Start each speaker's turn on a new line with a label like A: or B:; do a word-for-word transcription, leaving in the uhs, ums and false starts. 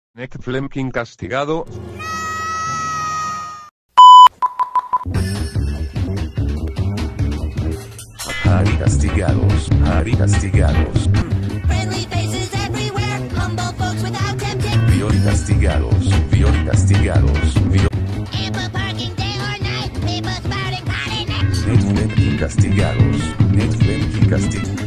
A: Nick Flemking castigado.
B: Harry castigados, Harry castigados.
C: Friendly faces everywhere, humble folks without temptation.
B: Violi castigados, Violi castigados, Violi.
C: Ample parking day or night, people spouting potty neck.
B: Nick Flemking castigados, Nick Flemking castigados.